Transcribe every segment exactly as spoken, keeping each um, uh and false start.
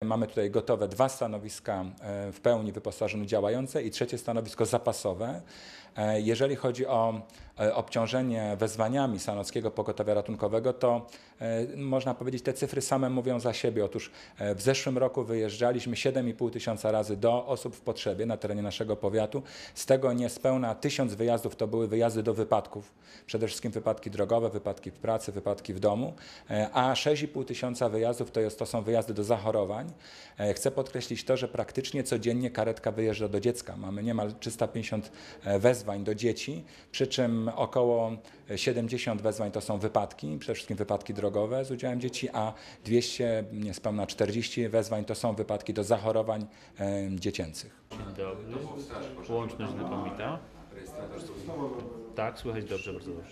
Mamy tutaj gotowe dwa stanowiska w pełni wyposażone, działające i trzecie stanowisko zapasowe. Jeżeli chodzi o obciążenie wezwaniami Sanockiego Pogotowia Ratunkowego, to można powiedzieć, te cyfry same mówią za siebie. Otóż w zeszłym roku wyjeżdżaliśmy siedem i pół tysiąca razy do osób w potrzebie na terenie naszego powiatu. Z tego niespełna tysiąc wyjazdów to były wyjazdy do wypadków. Przede wszystkim wypadki drogowe, wypadki w pracy, wypadki w domu, a sześć i pół tysiąca wyjazdów to, jest, to są wyjazdy do zachorowań. Chcę podkreślić to, że praktycznie codziennie karetka wyjeżdża do dziecka. Mamy niemal trzysta pięćdziesiąt wezwań do dzieci, przy czym około siedemdziesiąt wezwań to są wypadki, przede wszystkim wypadki drogowe z udziałem dzieci, a dwieście, niespełna czterdzieści wezwań to są wypadki do zachorowań e, dziecięcych. Dzień dobry. Łączność znakomita. Tak, słychać dobrze, bardzo dobrze.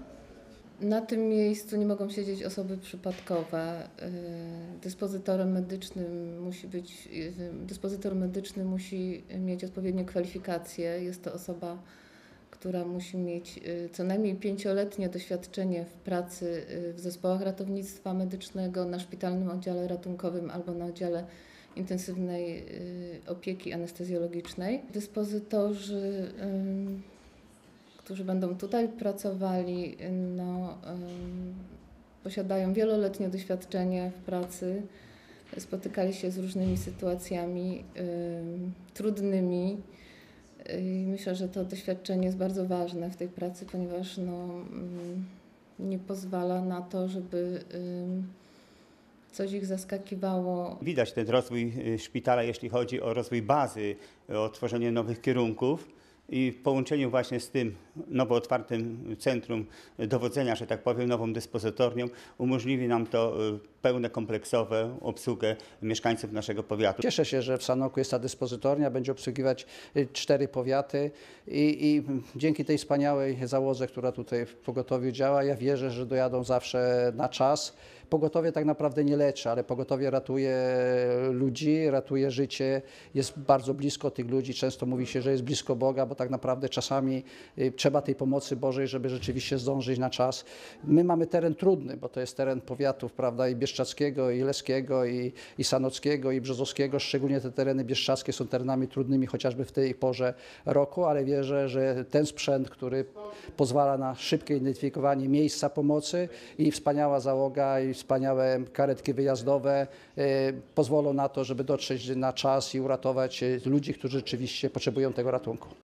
Na tym miejscu nie mogą siedzieć osoby przypadkowe. Dyspozytorem medycznym musi być, dyspozytor medyczny musi mieć odpowiednie kwalifikacje. Jest to osoba, która musi mieć co najmniej pięcioletnie doświadczenie w pracy w zespołach ratownictwa medycznego, na szpitalnym oddziale ratunkowym albo na oddziale intensywnej opieki anestezjologicznej. Dyspozytorzy, którzy będą tutaj pracowali, no, posiadają wieloletnie doświadczenie w pracy, spotykali się z różnymi sytuacjami trudnymi. I myślę, że to doświadczenie jest bardzo ważne w tej pracy, ponieważ no, nie pozwala na to, żeby coś ich zaskakiwało. Widać ten rozwój szpitala, jeśli chodzi o rozwój bazy, o tworzenie nowych kierunków. I w połączeniu właśnie z tym nowo otwartym centrum dowodzenia, że tak powiem, nową dyspozytornią, umożliwi nam to pełne, kompleksowe obsługę mieszkańców naszego powiatu. Cieszę się, że w Sanoku jest ta dyspozytornia, będzie obsługiwać cztery powiaty i, i dzięki tej wspaniałej załodze, która tutaj w pogotowiu działa, ja wierzę, że dojadą zawsze na czas. Pogotowie tak naprawdę nie leczy, ale pogotowie ratuje ludzi, ratuje życie, jest bardzo blisko tych ludzi. Często mówi się, że jest blisko Boga, bo tak naprawdę czasami trzeba tej pomocy Bożej, żeby rzeczywiście zdążyć na czas. My mamy teren trudny, bo to jest teren powiatów, prawda, i Bieszczadzkiego, i Leskiego, i, i Sanockiego, i Brzozowskiego. Szczególnie te tereny bieszczadzkie są terenami trudnymi, chociażby w tej porze roku, ale wierzę, że ten sprzęt, który pozwala na szybkie identyfikowanie miejsca pomocy i wspaniała załoga, i wspaniałe karetki wyjazdowe pozwolą na to, żeby dotrzeć na czas i uratować ludzi, którzy rzeczywiście potrzebują tego ratunku.